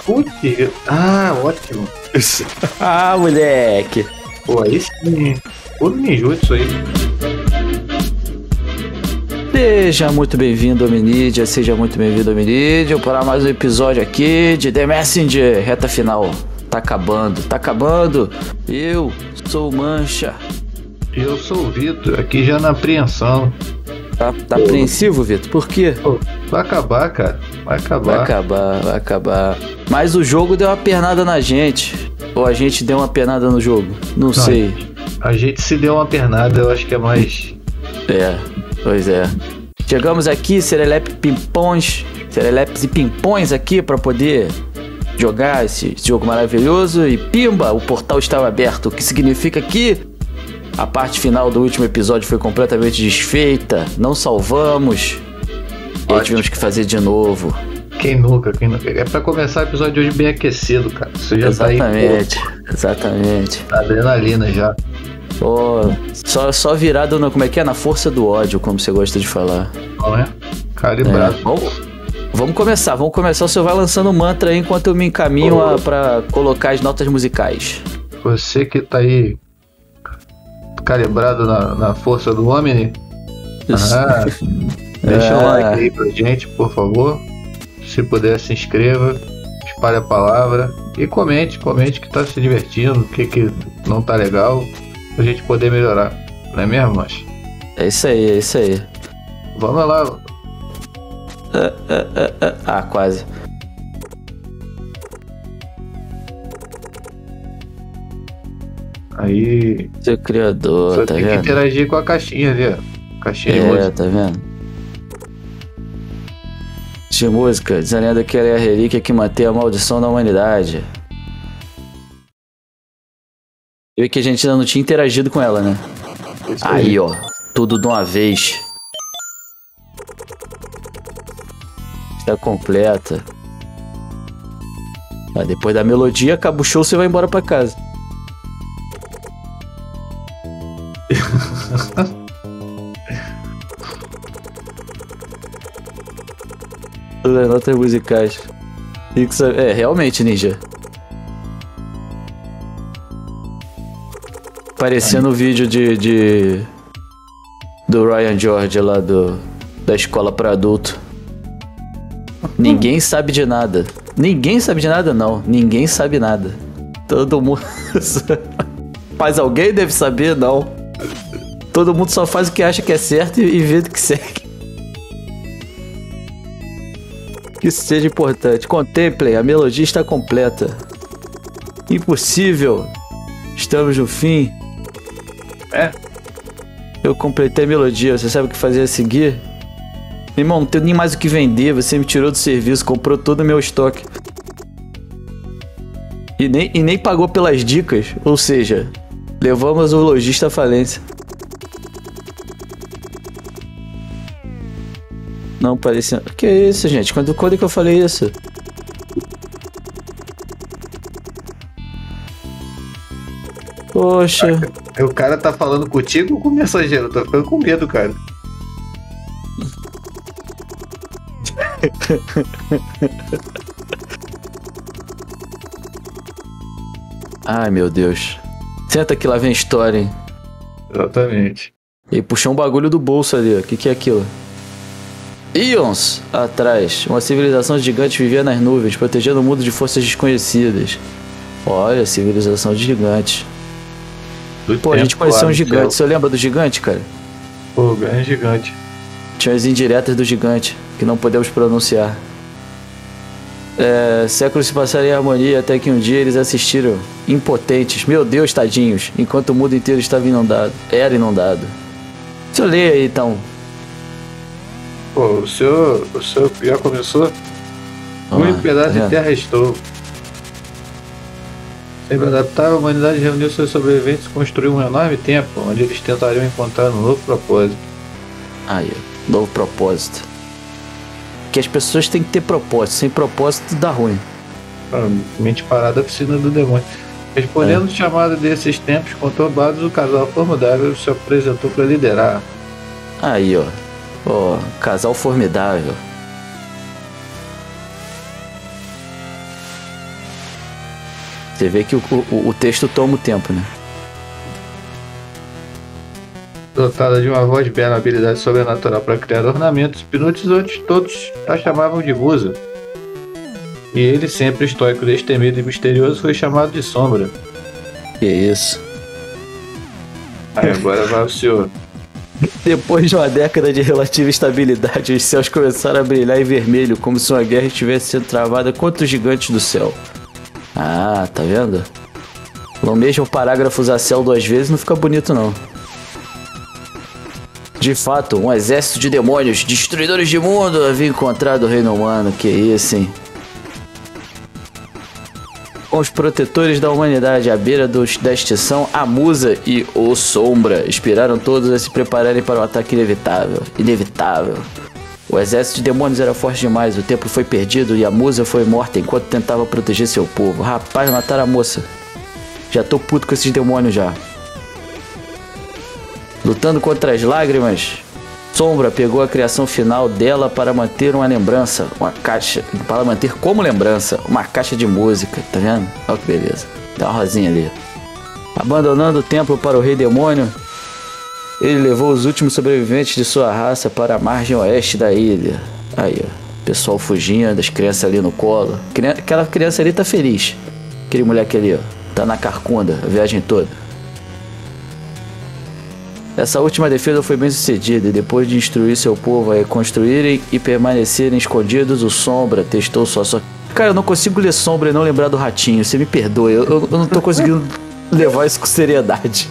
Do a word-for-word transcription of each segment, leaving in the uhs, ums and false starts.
Putz, ah, ótimo. Ah, moleque. Pô, aí sim. Puro ninjutsu aí. Seja muito bem-vindo, Hominídia. Seja muito bem-vindo, Hominídia, para mais um episódio aqui de The Messenger. Reta final. Tá acabando, tá acabando. Eu sou o Mancha. Eu sou o Vitor, aqui já na apreensão. Tá, tá apreensivo, Vitor? Por quê? Pô, vai acabar, cara. Vai acabar. Vai acabar, vai acabar. Mas o jogo deu uma pernada na gente. Ou a gente deu uma pernada no jogo? Não, Não sei. A gente se deu uma pernada, eu acho que é mais... É, pois é. Chegamos aqui, Serelepe Pimpões, Serelepes e Pimpões aqui para poder jogar esse jogo maravilhoso. E pimba, o portal estava aberto, o que significa que a parte final do último episódio foi completamente desfeita. Não salvamos. E aí tivemos que fazer de novo. Quem nunca, quem nunca. É pra começar o episódio de hoje bem aquecido, cara. Você já exatamente, tá aí, pô, exatamente. Adrenalina já. Oh, só, só virado no, como é que é? Na força do ódio, como você gosta de falar. Não é? Calibrado. É, vamos, vamos começar, vamos começar. O senhor vai lançando um mantra aí enquanto eu me encaminho oh. a, pra colocar as notas musicais. Você que tá aí calibrado na, na força do homem, ah, deixa é. um like aí pra gente, por favor. Se puder, se inscreva, espalhe a palavra e comente, comente que tá se divertindo, o que que não tá legal, pra gente poder melhorar, não é mesmo, mas? É isso aí, é isso aí. Vamos lá. Ah, ah, ah, ah. ah quase. Aí. Seu criador, Só tá tem vendo? que interagir com a caixinha, viu? Caixinha é, de música. tá vendo? De música, diz a lenda que ela é a relíquia que mantém a maldição da humanidade. Eu que a gente ainda não tinha interagido com ela, né? Isso aí, aí, ó. Tudo de uma vez. Está completa. Ah, depois da melodia, acaba o show, você vai embora pra casa. Todas as notas musicais. É, realmente, Ninja. Parecendo o vídeo de, de... do Ryan George lá do... da escola pra adulto. Ninguém sabe de nada. Ninguém sabe de nada, não. Ninguém sabe nada. Todo mundo... Mas alguém deve saber, não. Todo mundo só faz o que acha que é certo e, e vê do que segue. Que isso seja importante. Contemplem, a melodia está completa. Impossível. Estamos no fim. É. Eu completei a melodia. Você sabe o que fazer a seguir? Meu irmão, não tenho nem mais o que vender. Você me tirou do serviço, comprou todo o meu estoque. E nem, e nem pagou pelas dicas. Ou seja, levamos o lojista à falência. Não parecia... Que é isso, gente? Quando, quando é que eu falei isso? Poxa. O cara tá falando contigo ou com o mensageiro? Eu tô ficando com medo, cara. Ai, meu Deus. Senta que lá vem a história, hein? Exatamente. E puxou um bagulho do bolso ali, ó. O que que é aquilo? Íons atrás, uma civilização gigante vivia nas nuvens, protegendo o mundo de forças desconhecidas. Olha, civilização de gigantes. Do Pô, a gente conheceu um gigante. Você lembra do gigante, cara? Pô, grande gigante. Tinha as indiretas do gigante, que não podemos pronunciar. É, séculos se passaram em harmonia até que um dia eles assistiram impotentes, meu Deus, tadinhos, enquanto o mundo inteiro estava inundado. Era inundado. Deixa eu ler aí, então. Pô, o senhor, o senhor já começou? Um único pedaço de terra restou. Sem adaptar, a humanidade reuniu seus sobreviventes e construiu um enorme templo, onde eles tentariam encontrar um novo propósito. Aí, novo propósito. Que as pessoas têm que ter propósito. Sem propósito dá ruim. Ah, mente parada, oficina do demônio. Respondendo o é. chamado desses tempos, conturbados, o casal formidável se apresentou para liderar. Aí, ó. Ó, casal formidável. Você vê que o, o, o texto toma o tempo, né? Dotada de uma voz bela, habilidade sobrenatural para criar ornamentos, hipnotizantes, todos a chamavam de musa. E ele, sempre estoico, destemido e misterioso, foi chamado de Sombra. Que isso. Aí agora vai o senhor. Depois de uma década de relativa estabilidade, os céus começaram a brilhar em vermelho, como se uma guerra estivesse sendo travada contra os gigantes do céu. Ah, tá vendo? Não mesmo o parágrafo usar céu duas vezes não fica bonito, não. De fato, um exército de demônios, destruidores de mundo, havia encontrado o reino humano. Que isso, hein? Com os protetores da humanidade à beira dos, da extinção, a Musa e o Sombra inspiraram todos a se prepararem para um ataque inevitável. Inevitável. O exército de demônios era forte demais, o templo foi perdido e a Musa foi morta enquanto tentava proteger seu povo. Rapaz, mataram a moça. Já tô puto com esses demônios já. Lutando contra as lágrimas, Sombra pegou a criação final dela para manter uma lembrança, uma caixa, para manter como lembrança, uma caixa de música, tá vendo? Olha que beleza. Tem uma rosinha ali. Abandonando o templo para o rei demônio, ele levou os últimos sobreviventes de sua raça para a margem oeste da ilha. Aí, ó. Pessoal fugindo, as crianças ali no colo. Aquela criança ali tá feliz. Aquele moleque ali, ó, tá na carcunda a viagem toda. Essa última defesa foi bem sucedida e depois de instruir seu povo a reconstruírem e permanecerem escondidos, o Sombra testou sua sorte. Cara, eu não consigo ler Sombra e não lembrar do ratinho, você me perdoe, eu, eu, eu não tô conseguindo levar isso com seriedade.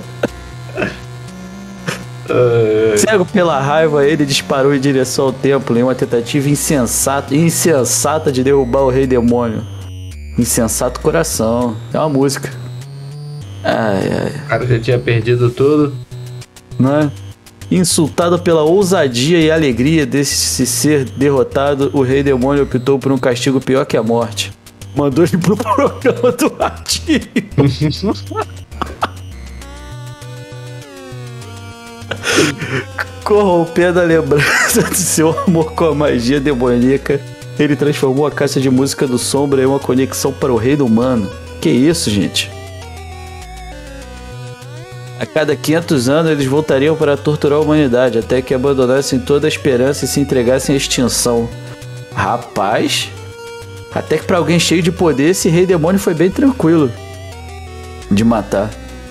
Cego pela raiva, ele disparou em direção ao templo em uma tentativa insensata, insensata de derrubar o rei demônio. Insensato coração, é uma música. Ai, ai. O cara já tinha perdido tudo. Né? Insultado pela ousadia e alegria desse ser derrotado, o rei demônio optou por um castigo pior que a morte. Mandou ele pro programa do ratinho. Corrompendo a lembrança de seu amor com a magia demoníaca, ele transformou a caixa de música do Sombra em uma conexão para o reino humano. Que isso, gente? A cada quinhentos anos eles voltariam para torturar a humanidade, até que abandonassem toda a esperança e se entregassem à extinção. Rapaz, até que para alguém cheio de poder, esse rei demônio foi bem tranquilo de matar.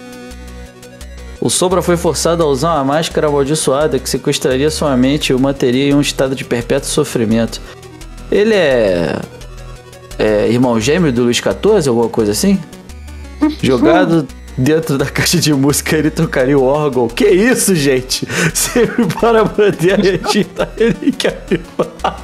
O Sombra foi forçado a usar uma máscara amaldiçoada que sequestraria sua mente e o manteria em um estado de perpétuo sofrimento. Ele é... é irmão gêmeo do Luís quatorze, alguma coisa assim? Jogado... Dentro da caixa de música ele tocaria o órgão. Que isso, gente? Sempre para manter a retinta relíquia viva.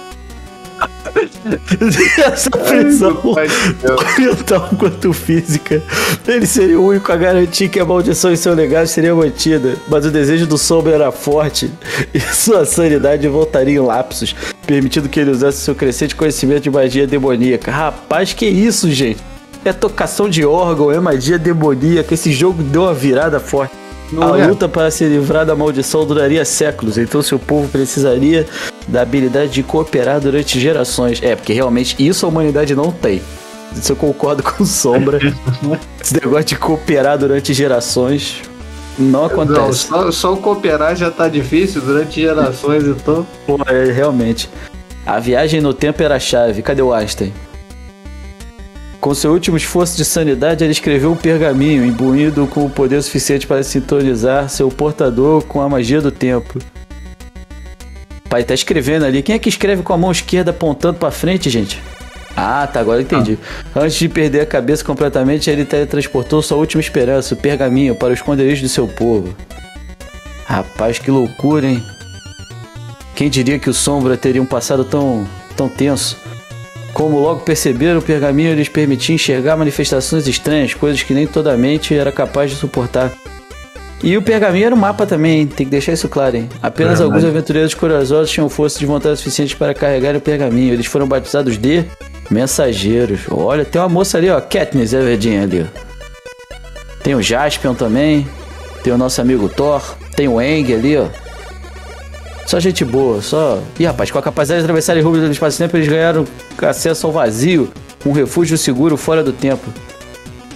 Essa prisão, tanto mental quanto física, ele seria o único a garantir que a maldição em seu legado seria mantida. Mas o desejo do Sombra era forte e sua sanidade voltaria em lapsos, permitindo que ele usasse seu crescente conhecimento de magia demoníaca. Rapaz, que isso, gente? É tocação de órgão, é magia demoníaca. Esse jogo deu uma virada forte. Não a é. luta para se livrar da maldição duraria séculos, então seu povo precisaria da habilidade de cooperar durante gerações. É, porque realmente isso a humanidade não tem. Isso eu concordo com o Sombra. Esse negócio de cooperar durante gerações não acontece. Não, só, só cooperar já tá difícil durante gerações, então. Pô, é, realmente. A viagem no tempo era a chave. Cadê o Einstein? Com seu último esforço de sanidade, ele escreveu um pergaminho, imbuído com o poder suficiente para sintonizar seu portador com a magia do tempo. Pai, tá escrevendo ali. Quem é que escreve com a mão esquerda apontando pra frente, gente? Ah, tá, agora eu entendi. Ah. Antes de perder a cabeça completamente, ele teletransportou sua última esperança, o pergaminho, para o esconderijo do seu povo. Rapaz, que loucura, hein? Quem diria que o Sombra teria um passado tão, tão tenso? Como logo perceberam, o pergaminho lhes permitia enxergar manifestações estranhas, coisas que nem toda a mente era capaz de suportar. E o pergaminho era um mapa também, hein? Tem que deixar isso claro, hein? Apenas é, alguns mas... aventureiros corajosos tinham força de vontade suficiente para carregar o pergaminho. Eles foram batizados de mensageiros. Olha, tem uma moça ali, ó, Katniss, é verdinha ali, ó. Tem o Jaspion também, tem o nosso amigo Thor, tem o Aang ali, ó. Só gente boa, só... Ih, rapaz, com a capacidade de atravessar as ruas do espaço-tempo, eles ganharam acesso ao vazio, um refúgio seguro fora do tempo.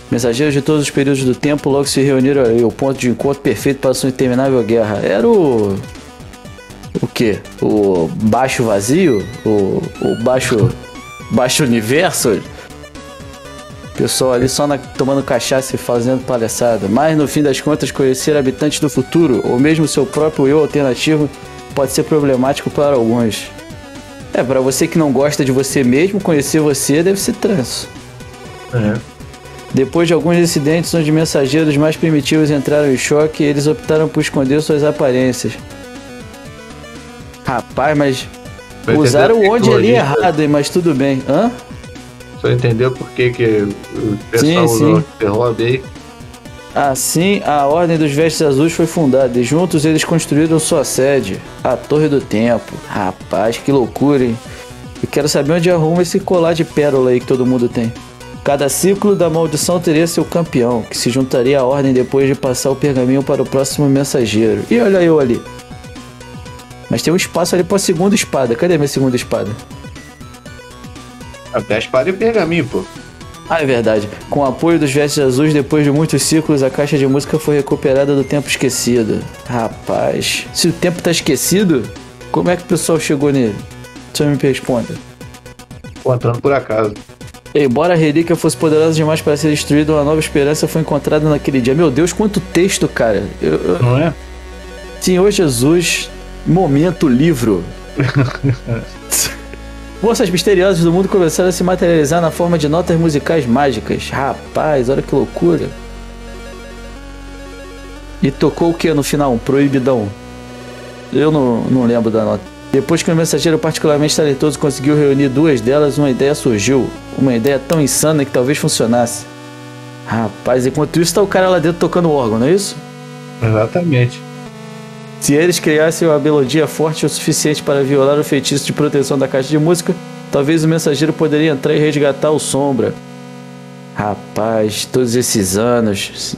Mensageiros de todos os períodos do tempo logo se reuniram ali, o ponto de encontro perfeito para sua interminável guerra. Era o... O quê? O baixo vazio? O, o baixo... Baixo universo? Pessoal ali só na, tomando cachaça e fazendo palhaçada. Mas no fim das contas, conhecer habitantes do futuro, ou mesmo seu próprio eu alternativo, pode ser problemático para alguns. É, para você que não gosta de você mesmo, conhecer você deve ser tranço. É. Depois de alguns incidentes onde mensageiros mais primitivos entraram em choque, eles optaram por esconder suas aparêências. Rapaz, mas Vai usaram o onde ali tecnologia. errado, hein? Mas tudo bem. Hã? Só entendeu por que que o pessoal Sim, usou sim. esse hobby aí. Assim, a Ordem dos Vestes Azuis foi fundada e juntos eles construíram sua sede, a Torre do Tempo. Rapaz, que loucura, hein? Eu quero saber onde arruma esse colar de pérola aí que todo mundo tem. Cada ciclo da maldição teria seu campeão, que se juntaria à Ordem depois de passar o pergaminho para o próximo mensageiro. E olha eu ali. Mas tem um espaço ali para a segunda espada. Cadê minha segunda espada? Até a espada e o pergaminho, pô. Ah, é verdade. Com o apoio dos Vestes Azuis, depois de muitos ciclos, a caixa de música foi recuperada do tempo esquecido. Rapaz, se o tempo tá esquecido, como é que o pessoal chegou nele? Só me responda. Encontrando por acaso. Embora a relíquia fosse poderosa demais para ser destruída, uma nova esperança foi encontrada naquele dia. Meu Deus, quanto texto, cara. Eu, eu... Não é? Senhor Jesus, momento livro. Forças misteriosas do mundo começaram a se materializar na forma de notas musicais mágicas. Rapaz, olha que loucura. E tocou o que no final? Um proibidão. Eu não, não lembro da nota. Depois que o mensageiro particularmente talentoso conseguiu reunir duas delas, uma ideia surgiu. Uma ideia tão insana que talvez funcionasse. Rapaz, enquanto isso tá o cara lá dentro tocando órgão, não é isso? Exatamente. Se eles criassem uma melodia forte o suficiente para violar o feitiço de proteção da caixa de música, talvez o mensageiro poderia entrar e resgatar o Sombra. Rapaz, todos esses anos...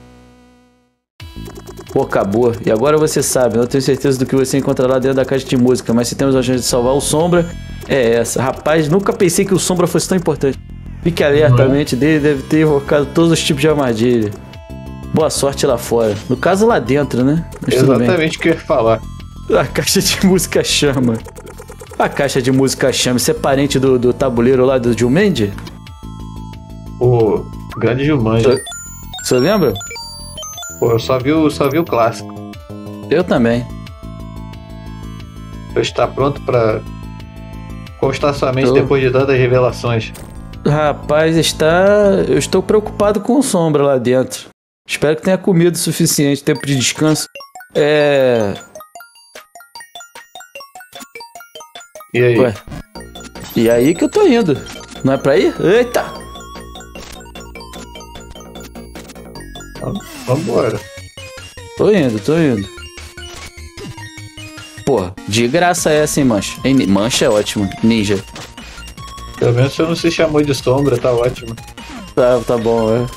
Pô, acabou. E agora você sabe, não tenho certeza do que você encontrará dentro da caixa de música, mas se temos a chance de salvar o Sombra, é essa. Rapaz, nunca pensei que o Sombra fosse tão importante. Fique alerta, a mente dele deve ter invocado todos os tipos de armadilha. Boa sorte lá fora. No caso, lá dentro, né? Mas Exatamente o que eu ia falar. a caixa de música chama. A caixa de música chama. Você é parente do, do tabuleiro lá do Jumanji? O grande Jumanji. Você lembra? Pô, eu só vi, o, só vi o clássico. Eu também. Eu estar pronto pra conquistar sua mente Tô. depois de tantas revelações. Rapaz, está... eu estou preocupado com o Sombra lá dentro. Espero que tenha comido o suficiente, tempo de descanso. É... E aí? Ué. E aí que eu tô indo. Não é pra ir? Eita! Vambora. Tô indo, tô indo. Pô, de graça é essa, hein, mancha? Hein, mancha é ótimo. Ninja. Pelo menos você não se chamou de sombra, tá ótimo. Tá, tá bom, é.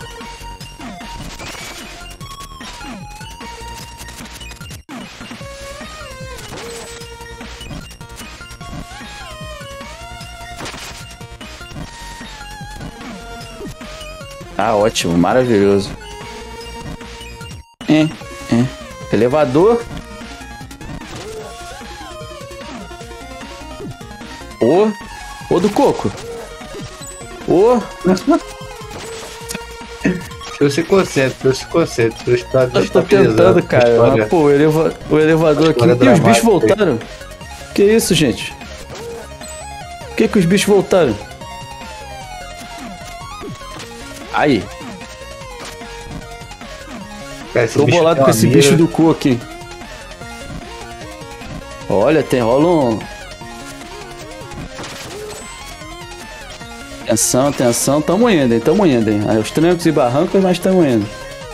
Ah, ótimo, maravilhoso. É, é. Elevador. Ô, ô do coco. Ô. Eu se concentre, eu se concentre. Eu está, Eu tô tentando, cara. Mas, pô, o, eleva... o elevador aqui. E os bichos voltaram? Que isso, gente? Por que que os bichos voltaram? Aí. Cara, esse Tô bicho bolado tem com uma esse mira. bicho do cu aqui. Olha, tem rola um. Atenção, atenção, tamo indo, hein? Tamo indo, hein? Aí, os trancos e barrancos, mas tamo indo.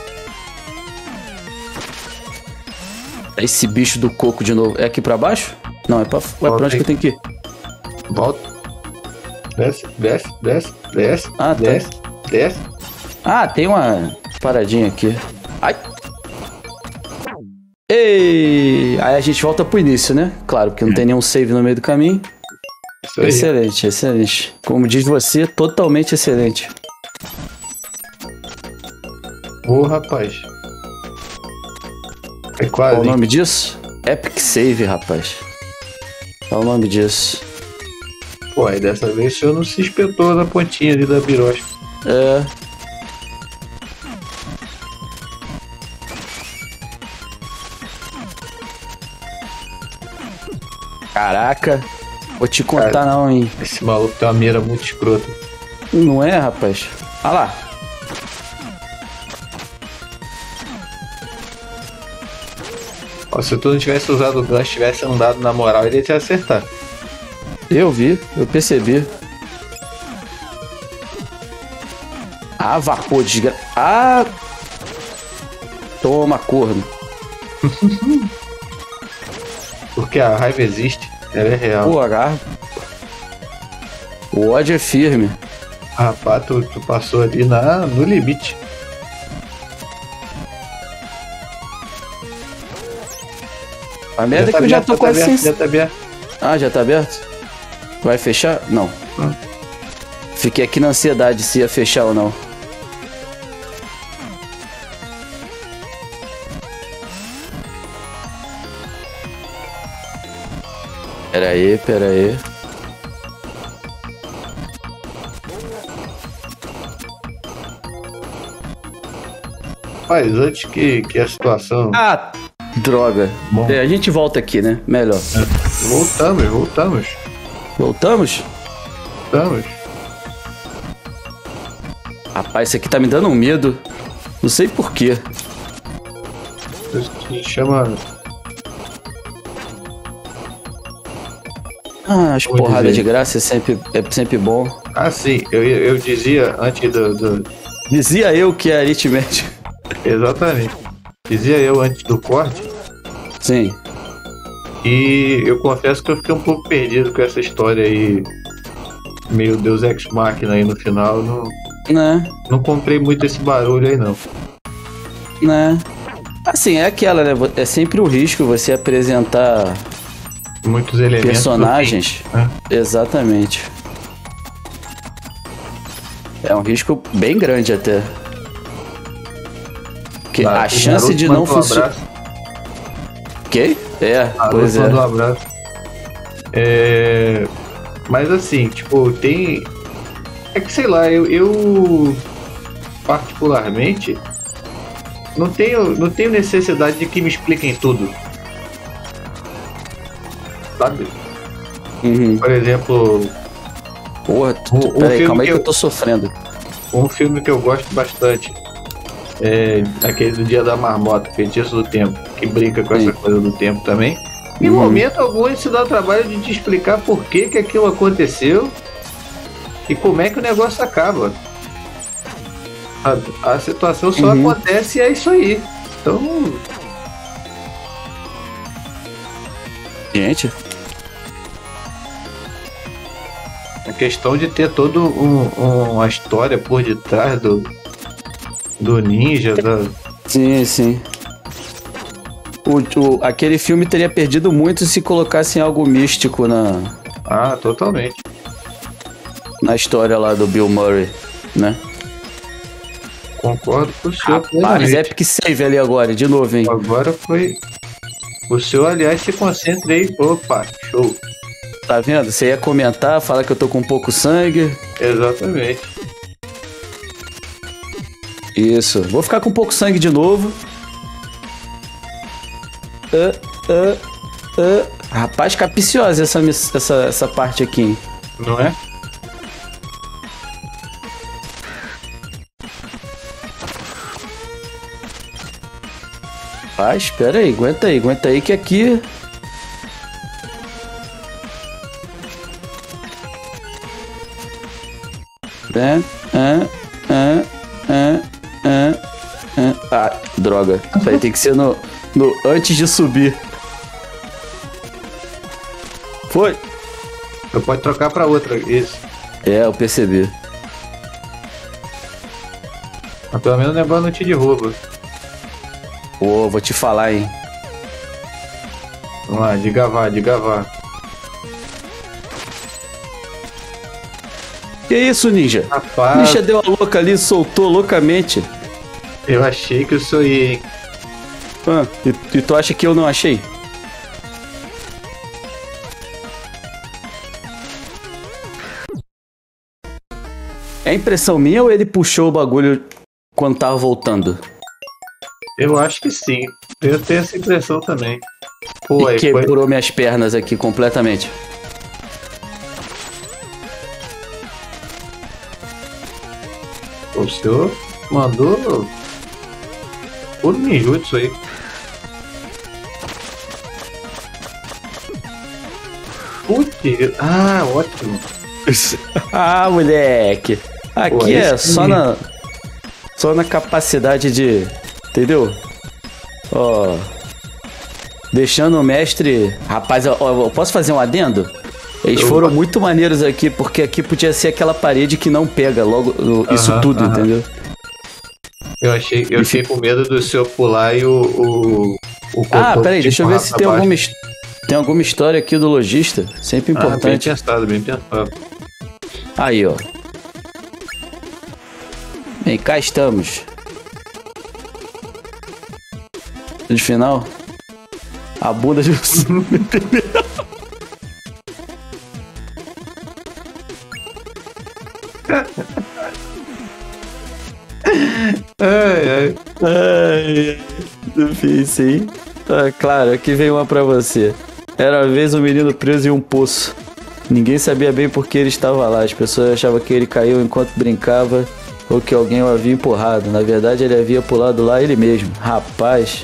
Esse bicho do coco de novo. É aqui pra baixo? Não, é pra, é pra onde que eu tenho que ir? Volta. Desce, desce, desce, desce. Ah, tá. Desce, desce. Ah, tem uma paradinha aqui. Ai! Ei! Aí a gente volta pro início, né? Claro, porque não tem nenhum save no meio do caminho. Isso aí. Excelente, excelente. Como diz você, totalmente excelente. Ô, rapaz. É quase. Qual o hein? nome disso? Epic Save, rapaz. Qual o nome disso? Pô, aí dessa vez o senhor não se espetou na pontinha ali da birosca. É. Caraca. Vou te contar Cara, não, hein. Esse maluco tem uma mira muito escrota. Não é, rapaz? Olha lá. Ó, se tu não tivesse usado o gancho, tivesse andado na moral, ele ia te acertar. Eu vi, eu percebi. Ah, vapor, desgra... Ah! Toma, corno. Porque a raiva existe, ela é real. Pô, agarra. O ódio é firme. Rapaz, tu, tu passou ali na, no limite. A merda é tá que eu já aberto, tô tá quase aberto, sem... Já tá aberto. Ah, já tá aberto? Vai fechar? Não. Hum. Fiquei aqui na ansiedade se ia fechar ou não. Pera aí, pera aí. Mas antes que, que a situação... Ah, droga. Bom. É, a gente volta aqui, né? Melhor. Voltamos, voltamos. Voltamos? Voltamos. Rapaz, isso aqui tá me dando um medo. Não sei porquê. Isso que chama... Ah, as Vou porradas dizer. de graça é sempre, é sempre bom. Ah, sim, eu, eu dizia antes do, do... Dizia eu que é aritmética. Exatamente. Dizia eu antes do corte. Sim. E eu confesso que eu fiquei um pouco perdido com essa história aí. Meio Deus Ex Machina aí no final. Não, Né? não comprei muito esse barulho aí, não. Né? Assim, é aquela, né? É sempre o risco você apresentar Muitos elementos. personagens. do fim, né? Exatamente. É um risco bem grande até. Porque Tá, a o chance Naruto de não mandou um funcionar. abraço. Ok? É, Naruto pois é. mandou um abraço. É... Mas assim, tipo, tem. É que sei lá, eu, eu particularmente não tenho, não tenho necessidade de que me expliquem tudo. Sabe? Uhum. Por exemplo, Porra, tu, O- tu, o peraí, filme calma aí que que eu eu- tô sofrendo. um filme que eu gosto bastante é aquele do Dia da Marmota, Feitiço do Tempo, que brinca com Sim. essa coisa do tempo também. Em Uhum. momento algum ele se dá o trabalho de te explicar por que, que aquilo aconteceu e como é que o negócio acaba. A, a situação só Uhum. acontece e é isso aí. Então, Gente, a questão de ter toda um, um- uma história por detrás do, do ninja, da, sim, sim. O, o- aquele filme teria perdido muito se colocassem algo místico na, ah, totalmente. na história lá do Bill Murray, né? Concordo com o senhor. Rapaz, plenamente. Epic Save ali agora, de novo, hein? Agora foi. O senhor, aliás, se concentre aí. Opa, show. Tá vendo? Você ia comentar, falar que eu tô com pouco sangue. Exatamente. Isso. Vou ficar com pouco sangue de novo. Ah, ah, ah. Rapaz, capiciosa essa, miss- essa, essa parte aqui, hein? Não é? Rapaz, espera aí, aguenta aí, aguenta aí que aqui... É, é, é, é, é, é. Ah, droga. Isso aí tem que ser no, no antes de subir. Foi? Você pode trocar pra outra. Isso. É, eu percebi. Mas pelo menos o negócio não te derruba. Pô, vou te falar, hein. Vamos lá, de gavar, de gavar. Que isso, ninja? Rapaz, Ninja deu a louca ali, soltou loucamente. Eu achei que eu sou ia, hein? Ah, e, e tu acha que eu não achei? É impressão minha ou ele puxou o bagulho quando tava voltando? Eu acho que sim. Eu tenho essa impressão também. Pô, e aí quebrou foi... minhas pernas aqui completamente. O senhor mandou puro ninjutsu aí. Putz, ah, ótimo. Ah, moleque. Aqui Pô, é só na, só na capacidade de... Entendeu? Ó... Deixando o mestre... Rapaz, ó, eu posso fazer um adendo? Eles foram eu... muito maneiros aqui, porque aqui podia ser aquela parede que não pega logo uh-huh, isso tudo, uh-huh. entendeu? Eu achei, eu fiquei com medo do senhor pular e o... o, o ah, peraí, deixa eu ver se tem alguma, tem alguma história aqui do lojista. Sempre importante. Ah, bem pensado, bem pensado. Aí, ó. Bem, cá estamos. De final. A bunda de... ai, ai. Ai, difícil, hein? Ah, claro, aqui vem uma pra você. Era uma vez um menino preso em um poço. Ninguém sabia bem por que ele estava lá. As pessoas achavam que ele caiu enquanto brincava ou que alguém o havia empurrado. Na verdade, ele havia pulado lá ele mesmo. Rapaz...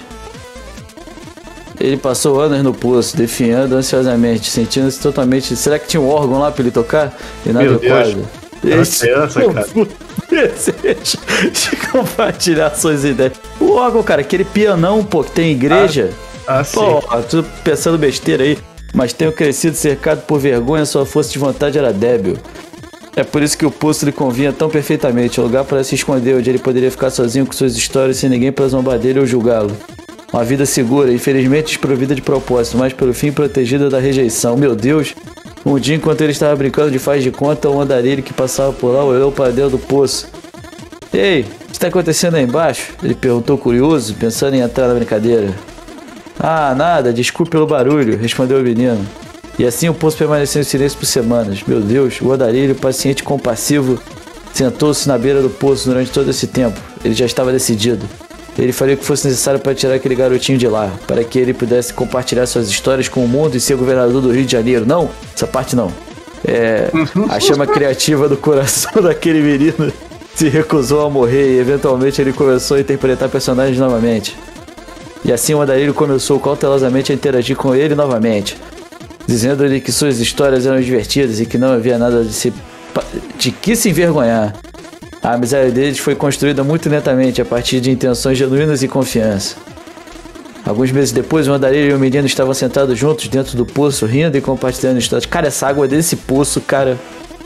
Ele passou anos no poço, definhando ansiosamente, sentindo-se totalmente... Será que tinha um órgão lá pra ele tocar? Inadequado. Esse criança, cara. Desejo de compartilhar suas ideias. O órgão, cara, aquele pianão, pô, que tem igreja. Ah, ah sim. Pô, tô pensando besteira aí. Mas tenho crescido cercado por vergonha, sua força de vontade era débil. É por isso que o poço lhe convinha tão perfeitamente. O lugar para se esconder, onde ele poderia ficar sozinho com suas histórias, sem ninguém para zombar dele ou julgá-lo. Uma vida segura, infelizmente desprovida de propósito, mas pelo fim protegida da rejeição. Meu Deus! Um dia, enquanto ele estava brincando de faz de conta, um andarilho que passava por lá olhou para dentro do poço. Ei, o que está acontecendo aí embaixo? Ele perguntou curioso, pensando em entrar na brincadeira. Ah, nada, desculpe pelo barulho, respondeu o menino. E assim o poço permaneceu em silêncio por semanas. Meu Deus, o andarilho, paciente e compassivo, sentou-se na beira do poço durante todo esse tempo. Ele já estava decidido. Ele faria o que fosse necessário para tirar aquele garotinho de lá, para que ele pudesse compartilhar suas histórias com o mundo e ser governador do Rio de Janeiro. Não, essa parte não. É, a chama criativa do coração daquele menino se recusou a morrer e eventualmente ele começou a interpretar personagens novamente. E assim o andarilho começou cautelosamente a interagir com ele novamente, dizendo-lhe que suas histórias eram divertidas e que não havia nada de, se, de que se envergonhar. A amizade deles foi construída muito lentamente, a partir de intenções genuínas e confiança. Alguns meses depois, o andarilho e o menino estavam sentados juntos dentro do poço, rindo e compartilhando histórias. Cara, essa água desse poço, cara...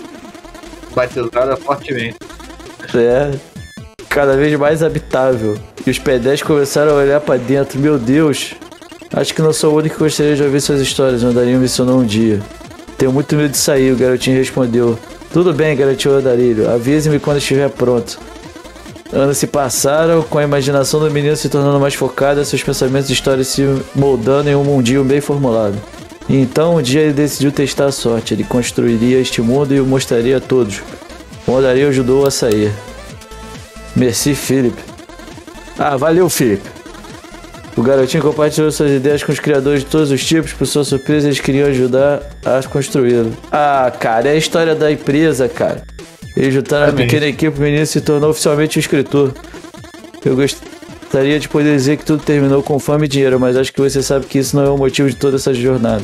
batizada fortemente. É, cada vez mais habitável. E os pedestres começaram a olhar para dentro. Meu Deus, acho que não sou o único que gostaria de ouvir suas histórias, o andarilho mencionou um dia. Tenho muito medo de sair, o garotinho respondeu. Tudo bem, garantiu o andarilho. Avise-me quando estiver pronto. Anos se passaram, com a imaginação do menino se tornando mais focada, seus pensamentos e histórias se moldando em um mundinho bem formulado. E então, um dia ele decidiu testar a sorte. Ele construiria este mundo e o mostraria a todos. O andarilho ajudou a sair. Merci, Philip. Ah, valeu, Philip. O garotinho compartilhou suas ideias com os criadores de todos os tipos. Por sua surpresa, eles queriam ajudar a construí-lo. Ah, cara, é a história da empresa, cara. Eles juntaram a pequena equipe, o menino se tornou oficialmente um escritor. Eu gostaria de poder dizer que tudo terminou com fama e dinheiro, mas acho que você sabe que isso não é o motivo de toda essa jornada.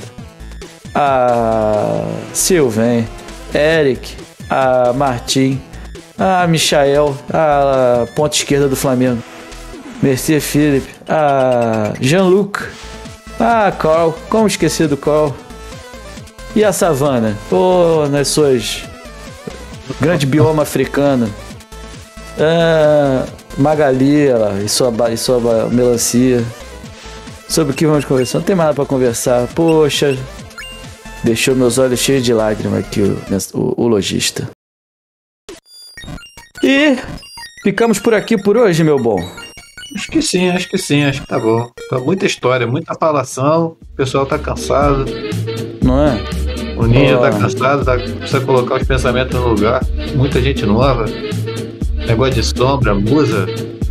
Ah, Sylvain, Eric, ah, Martim, ah, Michael, ah, ponta esquerda do Flamengo. Merci, Philip. Ah, Jean-Luc. Ah, Carl. Como esquecer do Carl? E a savana? Oh, nas suas... grande bioma africano. Ah, Magali, ela, e sua, e sua melancia. Sobre o que vamos conversar? Não tem mais nada pra conversar. Poxa, deixou meus olhos cheios de lágrimas aqui o, o, o lojista. E ficamos por aqui por hoje, meu bom. Acho que sim, acho que sim, acho que tá bom. Tá muita história, muita falação, o pessoal tá cansado. Não é? O ninja oh. tá cansado, tá, precisa colocar os pensamentos no lugar. Muita gente nova. Negócio de sombra, musa.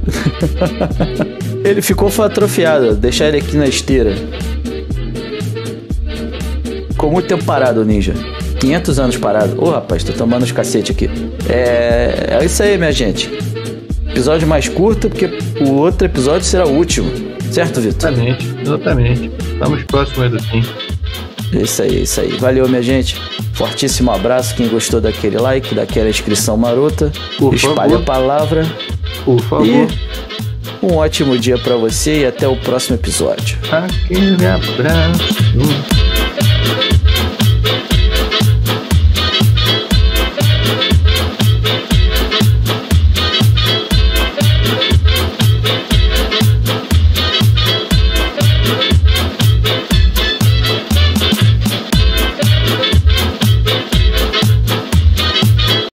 Ele ficou atrofiado, deixar ele aqui na esteira. Ficou muito tempo parado o ninja. quinhentos anos parado. Ô, oh, rapaz, tô tomando os cacete aqui. É... é isso aí, minha gente. Episódio mais curto, porque o outro episódio será o último. Certo, Vitor? Exatamente, exatamente. Estamos próximos do fim. Isso aí, isso aí. Valeu, minha gente. Fortíssimo abraço. Quem gostou daquele like, daquela inscrição marota. Por Espalhe favor. a palavra. Por favor. E um ótimo dia pra você e até o próximo episódio. Aquele abraço.